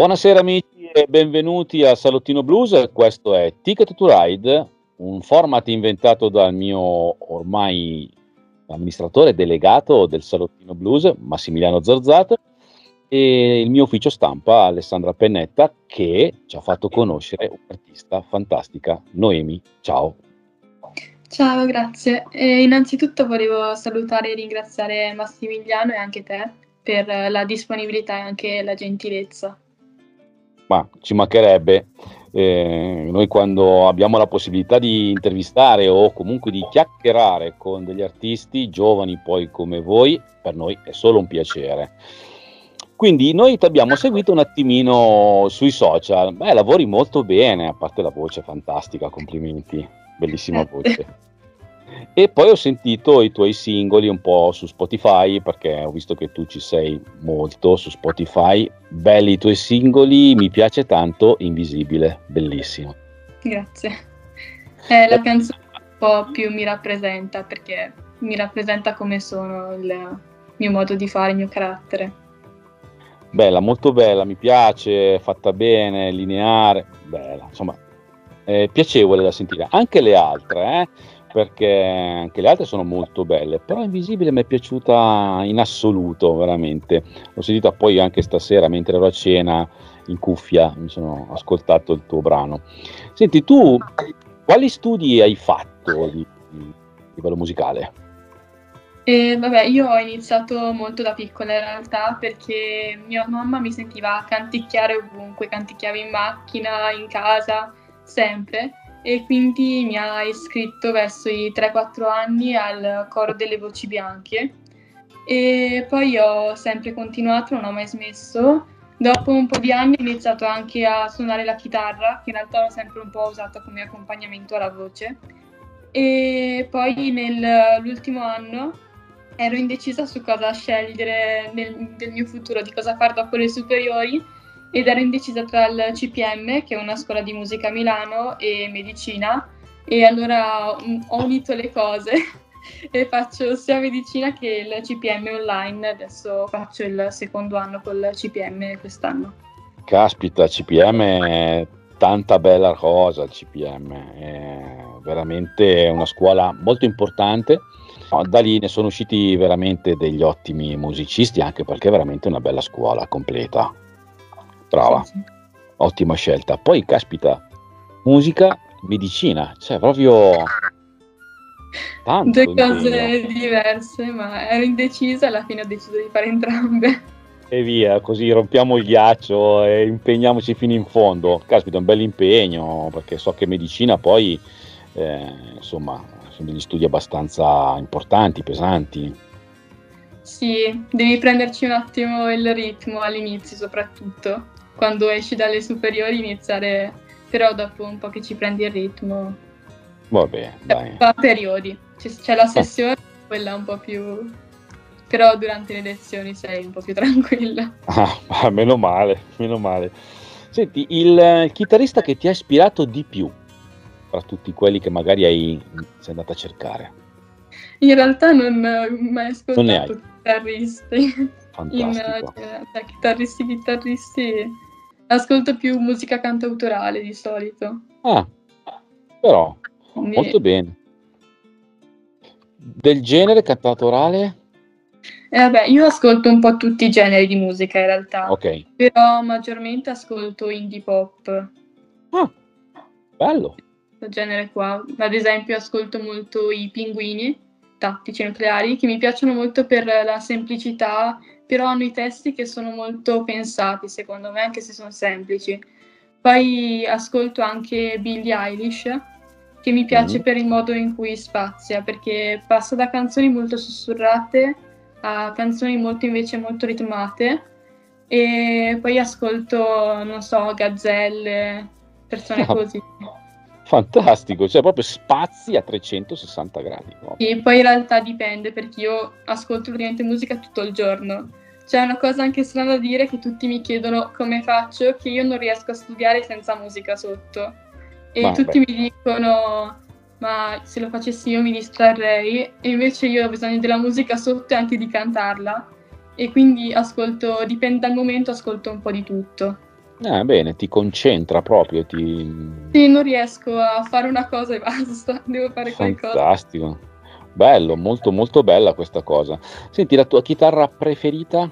Buonasera amici e benvenuti a Salottino Blues. Questo è Ticket to Ride, un format inventato dal mio ormai amministratore delegato del Salottino Blues, Massimiliano Zorzato, e il mio ufficio stampa, Alessandra Pennetta, che ci ha fatto conoscere un'artista fantastica, Noemi. Ciao. Ciao, grazie. Innanzitutto volevo salutare e ringraziare Massimiliano e anche te per la disponibilità e anche la gentilezza. Ma ci mancherebbe, noi quando abbiamo la possibilità di intervistare o comunque di chiacchierare con degli artisti giovani poi come voi, per noi è solo un piacere. Quindi noi ti abbiamo seguito un attimino sui social. Beh, lavori molto bene, a parte la voce fantastica, complimenti, bellissima voce. E poi ho sentito i tuoi singoli un po' su Spotify, perché ho visto che tu ci sei molto su Spotify. Belli i tuoi singoli, mi piace tanto Invisibile, bellissimo. Grazie. La canzone un po' più mi rappresenta, perché mi rappresenta come sono, il mio modo di fare, il mio carattere. Bella, molto bella, mi piace, fatta bene, lineare, bella, insomma, piacevole da sentire. Anche le altre, perché anche le altre sono molto belle, però Invisibile mi è piaciuta in assoluto, veramente. L'ho sentita poi anche stasera mentre ero a cena in cuffia, mi sono ascoltato il tuo brano. Senti, tu quali studi hai fatto di livello musicale? Vabbè, io ho iniziato molto da piccola in realtà, perché mia mamma mi sentiva canticchiare ovunque, canticchiava in macchina, in casa, sempre. E quindi mi ha iscritto verso i 3-4 anni al coro delle voci bianche e poi ho sempre continuato, non ho mai smesso. Dopo un po' di anni ho iniziato anche a suonare la chitarra, che in realtà ho sempre un po' usata come accompagnamento alla voce, e poi nell'ultimo anno ero indecisa su cosa scegliere del mio futuro, di cosa fare dopo le superiori, ed ero indecisa tra il CPM, che è una scuola di musica a Milano, e medicina, e allora ho unito le cose e faccio sia medicina che il CPM online. Adesso faccio il secondo anno col CPM quest'anno. Caspita, CPM è tanta bella cosa, il CPM è veramente una scuola molto importante. Da lì ne sono usciti veramente degli ottimi musicisti, anche perché è veramente una bella scuola completa. Brava, Sì. ottima scelta. Poi, caspita, musica, medicina, cioè proprio tanto Due cose impegno. diverse, ma ero indecisa e alla fine ho deciso di fare entrambe. E via, così rompiamo il ghiaccio e impegniamoci fino in fondo. Caspita, è un bel impegno, perché so che medicina poi, insomma, sono degli studi abbastanza importanti, pesanti. Sì, devi prenderci un attimo il ritmo all'inizio, soprattutto. Quando esci dalle superiori iniziare, però dopo un po' che ci prendi il ritmo. Vabbè, dai. Va a periodi. C'è la sessione, quella un po' più... però durante le lezioni sei un po' più tranquilla. Ah, meno male, meno male. Senti, il chitarrista che ti ha ispirato di più tra tutti quelli che magari sei andata a cercare? In realtà non ho mai Non ne hai? ascoltato chitarristi. Fantastico. Chitarristi, ascolto più musica cantautorale di solito. Ah, però, Quindi, molto bene. Del genere cantautorale? vabbè, io ascolto un po' tutti i generi di musica in realtà, Ok. però maggiormente ascolto indie pop, Ah, bello. questo genere qua. Ad esempio ascolto molto i Pinguini, Tattici Nucleari, che mi piacciono molto per la semplicità, però hanno i testi che sono molto pensati, secondo me, anche se sono semplici. Poi ascolto anche Billie Eilish, che mi piace per il modo in cui spazia, perché passa da canzoni molto sussurrate a canzoni molto invece molto ritmate, e poi ascolto, non so, gazzelle, persone così. Fantastico, cioè proprio spazi a 360 gradi. E poi in realtà dipende, perché io ascolto praticamente musica tutto il giorno. C'è una cosa anche strana da dire, che tutti mi chiedono come faccio, che io non riesco a studiare senza musica sotto. E tutti mi dicono, ma se lo facessi io mi distrarrei, e invece io ho bisogno della musica sotto e anche di cantarla. E quindi ascolto, dipende dal momento, ascolto un po' di tutto. Bene, ti concentra proprio, Sì, non riesco a fare una cosa e basta, devo fare qualcosa. fantastico. Bello, molto molto bella questa cosa. Senti, la tua chitarra preferita?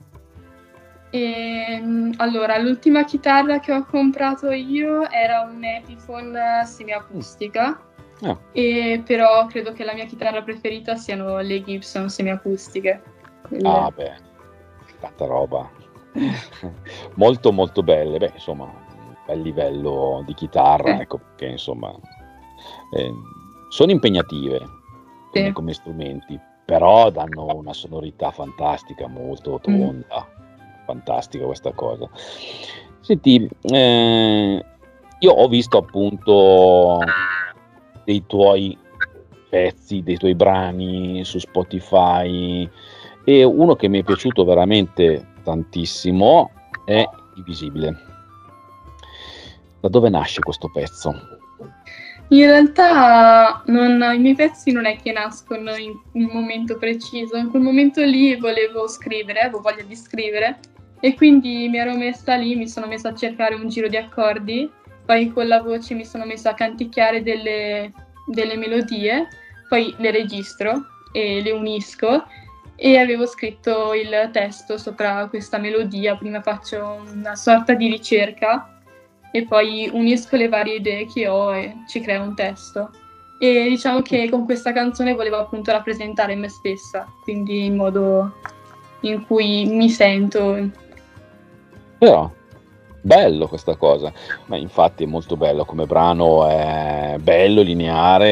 Allora, l'ultima chitarra che ho comprato io era un Epiphone semiacustica, Ah, però credo che la mia chitarra preferita siano le Gibson semiacustiche. ah Quelle. beh, tanta roba. Molto molto belle. Beh, insomma, un bel livello di chitarra, Sì, ecco, perché insomma eh, sono impegnative come, sì. come strumenti, però danno una sonorità fantastica, molto Mm. tonda. Fantastica questa cosa. Senti, io ho visto appunto dei tuoi pezzi, dei tuoi brani su Spotify e uno che mi è piaciuto veramente tantissimo è Invisibile. Da dove nasce questo pezzo? In realtà i miei pezzi non è che nascono in un momento preciso, in quel momento lì volevo scrivere, avevo voglia di scrivere e quindi mi ero messa lì, mi sono messa a cercare un giro di accordi, poi con la voce mi sono messa a canticchiare delle melodie, poi le registro e le unisco e avevo scritto il testo sopra questa melodia, prima faccio una sorta di ricerca e poi unisco le varie idee che ho e ci creo un testo. E diciamo che con questa canzone volevo appunto rappresentare me stessa, quindi in modo in cui mi sento. Però, bello questa cosa, ma infatti è molto bello come brano, è bello, lineare,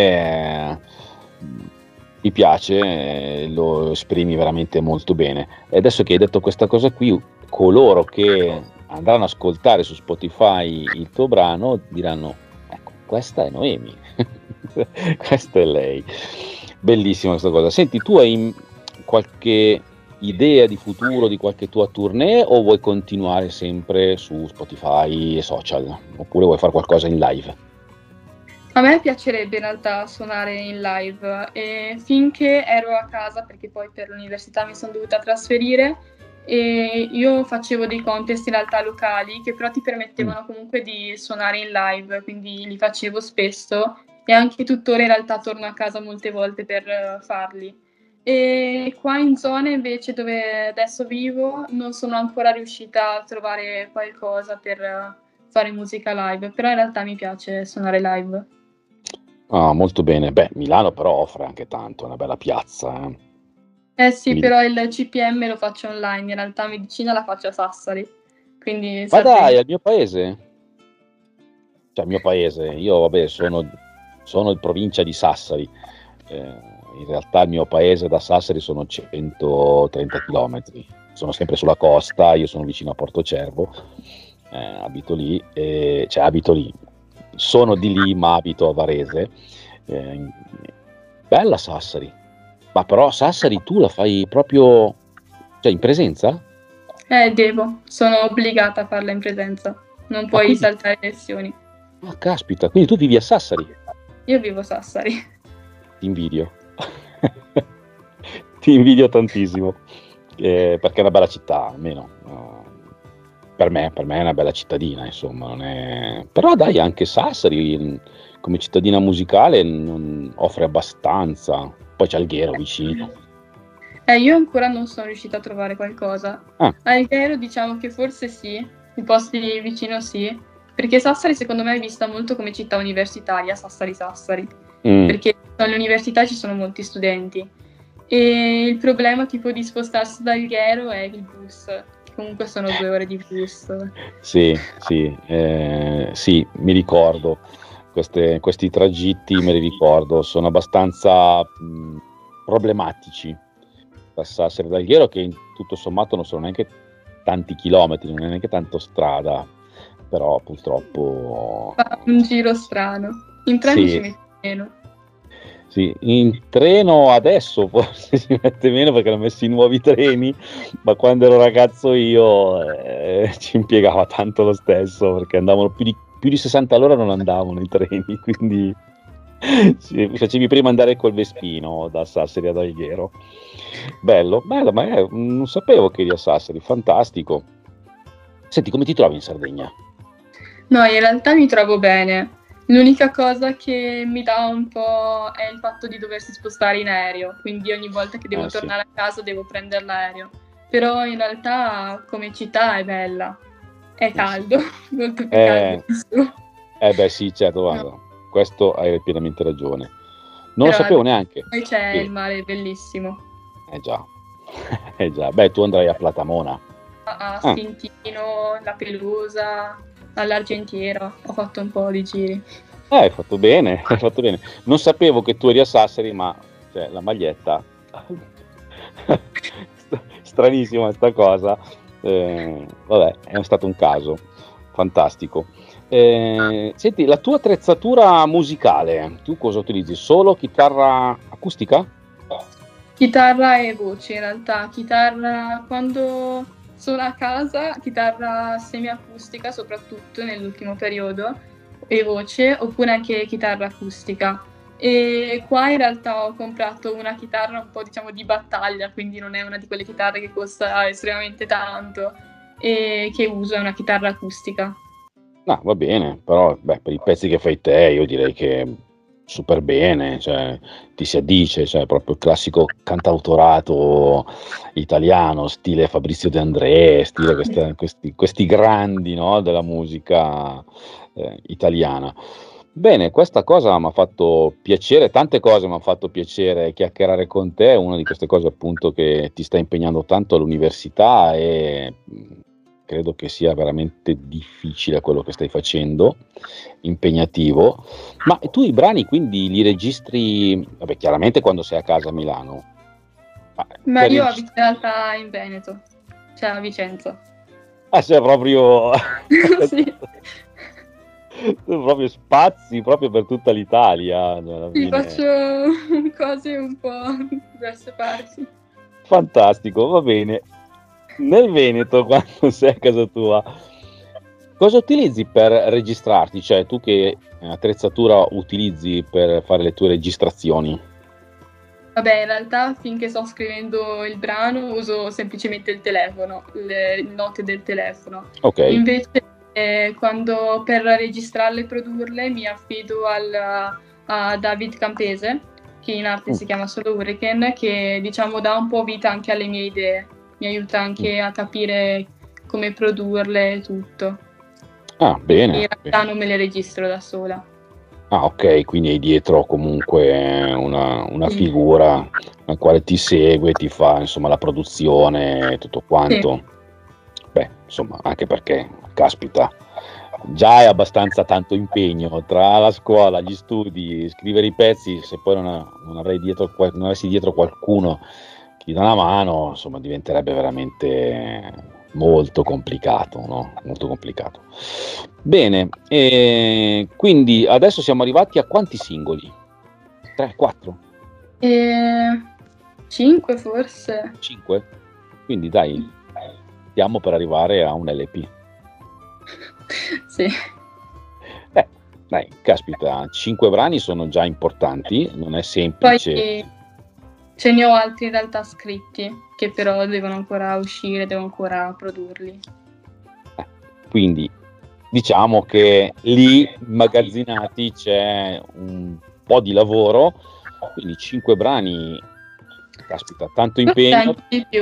mi piace, lo esprimi veramente molto bene. E adesso che hai detto questa cosa qui, coloro che andranno ad ascoltare su Spotify il tuo brano diranno, ecco, questa è Noemi, questa è lei. Bellissima questa cosa. Senti, tu hai qualche idea di futuro di qualche tua tournée o vuoi continuare sempre su Spotify e social? Oppure vuoi fare qualcosa in live? A me piacerebbe in realtà suonare in live e finché ero a casa, perché poi per l'università mi sono dovuta trasferire, e io facevo dei contest in realtà locali che però ti Mm. permettevano comunque di suonare in live, quindi li facevo spesso e anche tuttora in realtà torno a casa molte volte per farli. E qua in zone invece dove adesso vivo non sono ancora riuscita a trovare qualcosa per fare musica live, però in realtà mi piace suonare live. Ah, molto bene. Beh, Milano però offre anche tanto, è una bella piazza, eh. Eh sì, Quindi... però il CPM lo faccio online, in realtà medicina la faccio a Sassari, quindi Ma dai, Sardegna. al mio paese? Cioè, al mio paese, io vabbè, sono in provincia di Sassari. In realtà il mio paese da Sassari sono 130 km. Sono sempre sulla costa, io sono vicino a Portocervo, abito lì, cioè abito lì. Sono di lì, ma abito a Varese. Eh, Bella Sassari, ma però Sassari tu la fai proprio, cioè in presenza? Sono obbligata a farla in presenza, non Ma puoi quindi, saltare lezioni. ah, caspita, quindi tu vivi a Sassari? Io vivo a Sassari. Ti invidio. Ti invidio tantissimo, perché è una bella città, almeno. Per me è una bella cittadina, insomma. Non è... Però dai, anche Sassari, come cittadina musicale, non offre abbastanza. Poi c'è Alghero vicino. Io ancora non sono riuscita a trovare qualcosa. Ah, A Alghero diciamo che forse sì, i posti vicino sì, perché Sassari secondo me è vista molto come città universitaria, Sassari, mm. perché alle università ci sono molti studenti. E il problema tipo di spostarsi da Alghero è il bus, che comunque sono 2 ore di bus. Sì, sì, sì, mi ricordo. Questi tragitti me li ricordo, sono abbastanza problematici da Sassari ad Alghero, che tutto sommato non sono neanche tanti chilometri, non è neanche tanto strada, però purtroppo Fa un giro strano. In treno ci sì, metti meno. sì, in treno adesso forse si mette meno perché hanno messo i nuovi treni, ma quando ero ragazzo io ci impiegava tanto lo stesso perché andavano più di 60 all'ora non andavano i treni, quindi sì, facevi prima andare col Vespino da Sassari ad Alghero. Bello, bello, ma non sapevo che eri a Sassari, fantastico. Senti, come ti trovi in Sardegna? No, in realtà mi trovo bene. L'unica cosa che mi dà un po' è il fatto di doversi spostare in aereo, quindi ogni volta che devo Sì. tornare a casa devo prendere l'aereo. Però in realtà come città è bella. È caldo, molto più caldo di su. Beh sì, certo, guarda, questo hai pienamente ragione. Non lo Però sapevo neanche. poi c'è Sì. il mare bellissimo. Già. Già. Beh, tu andrai a Platamona. A Stintino, la Pelusa, all'Argentiera, ho fatto un po' di giri. Hai fatto bene, hai fatto bene. Non sapevo che tu eri a Sassari, ma cioè, la maglietta... Stranissima sta cosa. Vabbè, è stato un caso. Fantastico. Senti, la tua attrezzatura musicale, tu cosa utilizzi? Solo chitarra acustica? Chitarra e voce in realtà. Chitarra quando sono a casa, chitarra semiacustica soprattutto nell'ultimo periodo, e voce, oppure anche chitarra acustica. E qua in realtà ho comprato una chitarra un po' diciamo di battaglia, quindi non è una di quelle chitarre che costa estremamente tanto, e che uso è una chitarra acustica. No, va bene, però beh, per i pezzi che fai te io direi che super bene, cioè, ti si addice, cioè, proprio il classico cantautorato italiano, stile Fabrizio De André, stile questi grandi, no, della musica italiana. Bene, questa cosa mi ha fatto piacere, tante cose mi hanno fatto piacere chiacchierare con te, una di queste cose appunto che ti sta impegnando tanto all'università e credo che sia veramente difficile quello che stai facendo, impegnativo. Ma tu i brani quindi li registri, vabbè, chiaramente quando sei a casa a Milano. Ma io abito in realtà in Veneto, cioè a Vicenza. Ah, sei proprio... Sì. proprio spazi proprio per tutta l'Italia. Sì, faccio cose un po' diverse parti. Fantastico, va bene. Nel Veneto, quando sei a casa tua, cosa utilizzi per registrarti? Cioè, tu che attrezzatura utilizzi per fare le tue registrazioni? Vabbè, in realtà finché sto scrivendo il brano uso semplicemente il telefono, le note del telefono. Ok. Invece quando per registrarle e produrle mi affido a David Campese, che in arte si chiama solo Hurricane, che diciamo dà un po' vita anche alle mie idee, mi aiuta anche a capire come produrle e tutto. Ah, bene. In realtà non me le registro da sola. Ah, ok, quindi hai dietro comunque una figura la quale ti segue, ti fa insomma la produzione e tutto quanto. Sì. Beh, insomma, anche perché, caspita, già è abbastanza tanto impegno tra la scuola, gli studi, scrivere i pezzi, se poi non avessi dietro qualcuno che ti dà una mano, insomma, diventerebbe veramente molto complicato, no? Molto complicato. Bene, quindi adesso siamo arrivati a quanti singoli? 3, 4? 5 forse. 5? Quindi dai, stiamo per arrivare a un LP. Sì. Dai, caspita, 5 brani sono già importanti, non è semplice. Poi ce ne ho altri in realtà scritti, che però devono ancora uscire, devo ancora produrli. Quindi diciamo che lì immagazzinati c'è un po' di lavoro, quindi 5 brani, caspita, tanto impegno. Di più.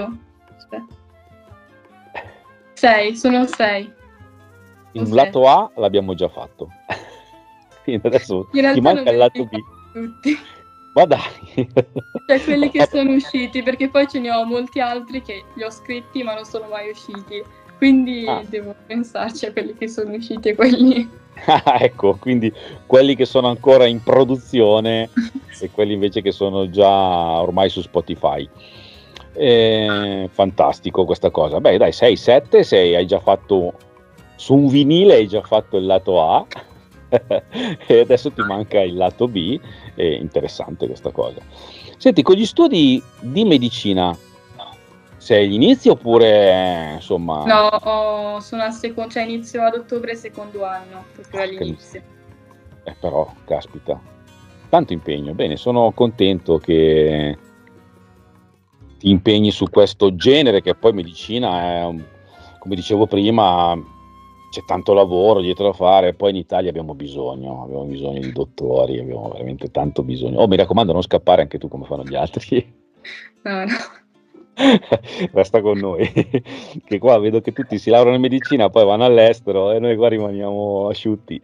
6, sono 6. Il lato A l'abbiamo già fatto, quindi adesso ti manca il lato B. Tutti. Ma dai! Cioè quelli che sono usciti, perché poi ce ne ho molti altri che li ho scritti ma non sono mai usciti, quindi devo pensarci a quelli che sono usciti e quelli... Ecco, quindi quelli che sono ancora in produzione e quelli invece che sono già ormai su Spotify. Fantastico questa cosa. Beh dai, 6, 7, hai già fatto su un vinile, hai già fatto il lato A e adesso ti manca il lato B. È interessante questa cosa. Senti, con gli studi di medicina sei agli inizi oppure insomma... No, sono al secondo, cioè inizio ad ottobre secondo anno, proprio all'inizio. Però, caspita, tanto impegno. Bene, sono contento che ti impegni su questo genere, che poi medicina è come dicevo prima, c'è tanto lavoro dietro da fare, poi in Italia abbiamo bisogno di dottori, abbiamo veramente tanto bisogno. Oh, mi raccomando, non scappare anche tu come fanno gli altri. No, no. Resta con noi, che qua vedo che tutti si laureano in medicina, poi vanno all'estero e noi qua rimaniamo asciutti.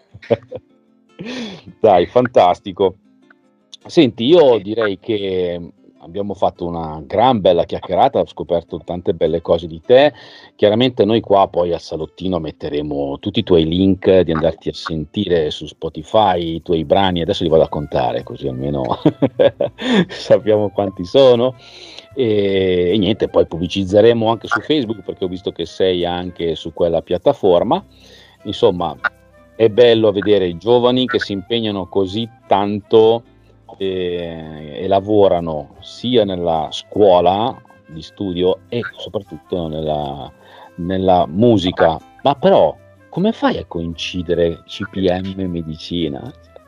Dai, fantastico. Senti, io direi che abbiamo fatto una gran bella chiacchierata, ho scoperto tante belle cose di te. Chiaramente noi qua poi al salottino metteremo tutti i tuoi link di andarti a sentire su Spotify, i tuoi brani, adesso li vado a contare così almeno sappiamo quanti sono. E niente, poi pubblicizzeremo anche su Facebook perché ho visto che sei anche su quella piattaforma. Insomma, è bello vedere i giovani che si impegnano così tanto e lavorano sia nella scuola di studio e soprattutto nella musica. Ma però, come fai a coincidere CPM e medicina?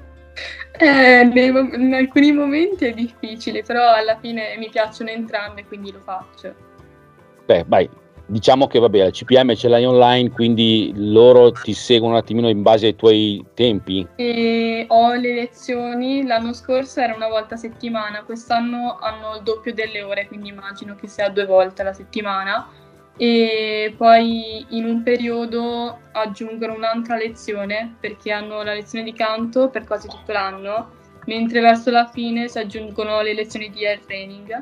In alcuni momenti è difficile, però alla fine mi piacciono entrambe, quindi lo faccio. Beh, vai, diciamo che vabbè, il CPM ce l'hai online, quindi loro ti seguono un attimino in base ai tuoi tempi. E ho le lezioni, l'anno scorso era una volta a settimana, quest'anno hanno il doppio delle ore, quindi immagino che sia 2 volte alla settimana. E poi in un periodo aggiungono un'altra lezione perché hanno la lezione di canto per quasi tutto l'anno, mentre verso la fine si aggiungono le lezioni di air training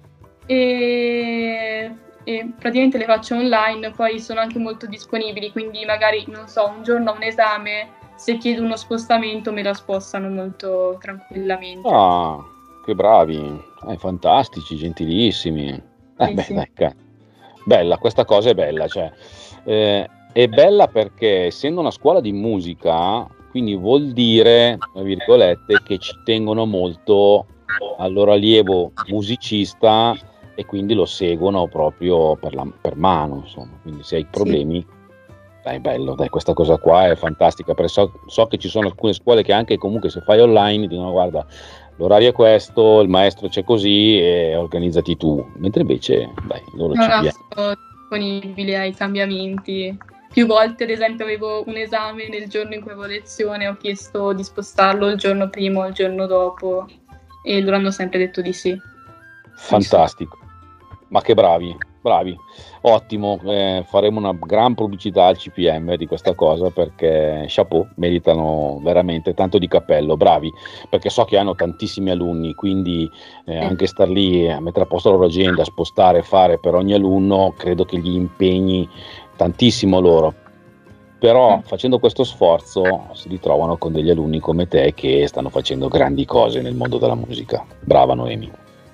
e praticamente le faccio online, poi sono anche molto disponibili, quindi magari non so, un giorno ho un esame, se chiedo uno spostamento me lo spostano molto tranquillamente. Ah, che bravi, fantastici, gentilissimi. Sì, Beh, sì. dai, bella, questa cosa è bella, cioè, è bella perché essendo una scuola di musica, quindi vuol dire, tra virgolette, che ci tengono molto al loro allievo musicista e quindi lo seguono proprio per mano, insomma. Quindi se hai problemi, dai, bello, dai, questa cosa qua è fantastica, perché so che ci sono alcune scuole che anche comunque se fai online dicono guarda, l'orario è questo, il maestro c'è così e organizzati tu, mentre invece, dai, loro Non ci piacciono. sono disponibile ai cambiamenti. Più volte, ad esempio, avevo un esame nel giorno in cui avevo lezione, ho chiesto di spostarlo il giorno prima o il giorno dopo e loro hanno sempre detto di sì. Fantastico, ma che bravi, bravi, ottimo, faremo una gran pubblicità al CPM di questa cosa perché chapeau, meritano veramente tanto di cappello, bravi, perché so che hanno tantissimi alunni, quindi anche star lì a mettere a posto la loro agenda, spostare, fare per ogni alunno, credo che gli impegni tantissimo loro. Però facendo questo sforzo si ritrovano con degli alunni come te che stanno facendo grandi cose nel mondo della musica. Brava Noemi.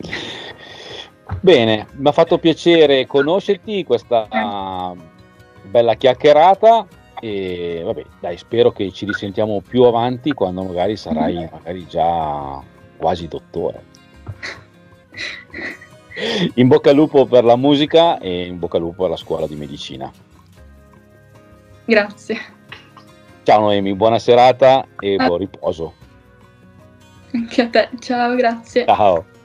Bene, mi ha fatto piacere conoscerti, questa bella chiacchierata e vabbè, dai, spero che ci risentiamo più avanti quando magari sarai già quasi dottore. In bocca al lupo per la musica e in bocca al lupo per la scuola di medicina. Grazie. Ciao Noemi, buona serata e buon riposo. Anche a te, ciao, grazie. Ciao.